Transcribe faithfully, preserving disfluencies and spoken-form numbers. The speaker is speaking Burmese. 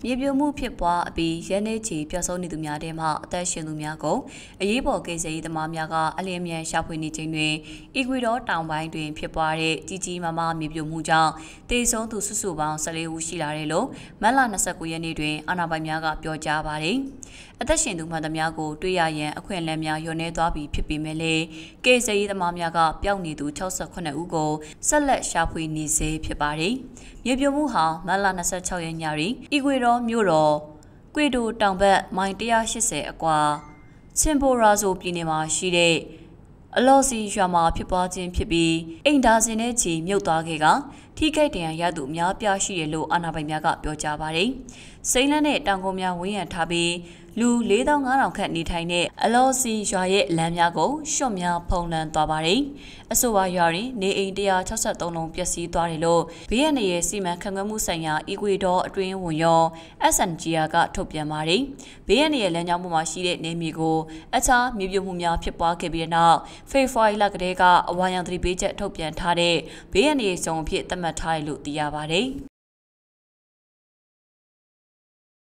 မြေပြိုမှုဖြစ်ပွားအပြီးရဲနေချီပျောက်ဆုံးနေသူများထဲမှအသက်ရှင်သူများကိုအရေးပေါ်ကိစ္စရေးသမားများကအလင်းအမြန်ရှာဖွေနေချိန်တွင်အီကွေဒေါတောင်ပိုင်းတွင်ဖြစ်ပွားတဲ့ကြီးကြီးမားမားမြေပြိုမှုကြောင့်တေဆုံးသူစုစုပေါင်း၁၄ဦးရှိလာတယ်လို့မတ်လ၂၉ရက်နေ့တွင်အာဏာပိုင်များကပြောကြားပါတယ်။အသက်ရှင်သူမှန်သမျှကိုတွေ့ရရန်အခွင့်အလမ်းများလျော့နေသွားပြီဖြစ်ပေမဲ့လည်းကိစ္စရေးသမားများကပျောက်နေသူ၆၈ဦးကိုဆက်လက်ရှာဖွေနေဆဲဖြစ်ပါတယ်။မြေပြိုမှုဟာမတ်လ၂၆ရက်ညတွင်အီကွေဒေါမြို့တော်ကွေဒိုတောင်ဘက်မိုင်၁၈၀အကွာချင်ပိုရာဇိုပြည်နယ်မှာရှိတဲ့အလော်စီရွာမှာဖြစ်ပွားခြင်းဖြစ်ပြီးအိမ်ဒါစင်နဲ့ချီမြုပ်သွားခဲ့ကထိခိုက်ဒဏ်ရာရသူအများပြားရှိတယ်လို့အာဏာပိုင်များကပြောကြားပါတယ်။စိန်လန်းတဲ့တောင်ကုန်းများဝန်းရံထားပြီးလူလေးသောင်းငါးထောင်ခန့်နေထိုင်တဲ့အလော်စီရွာရဲ့လမ်းများကိုရှော့များဖုံးလွှမ်းသွားပါတယ်။အဆိုပါရွာတွင်နေအိမ်၁၆၃လုံးပျက်စီးသွားတယ်လို့ဘေးရန်ရဲ့စီမံခန့်ခွဲမှုဆိုင်ရာအီကွေဒေါအတွင်းဝန်ရော အက်စ် အန် ဂျီ အာ ကထုတ်ပြန်ပါတယ်။ဘေးရန်ရဲ့လမ်းကြောင်းပေါ်မှာရှိတဲ့နေမြေကိုအခြားမြေပြိုမှုများဖြစ်ပွားခဲ့ပြီးတဲ့နောက်ဖေဖော်ဝါရီလကတည်းကအဝါရောင်သတိပေးချက်ထုတ်ပြန်ထားတဲ့ဘေးရန်ရဲ့စုံအဖြစ်သတ်မှတ်ထားတယ်လို့သိရပါတယ်။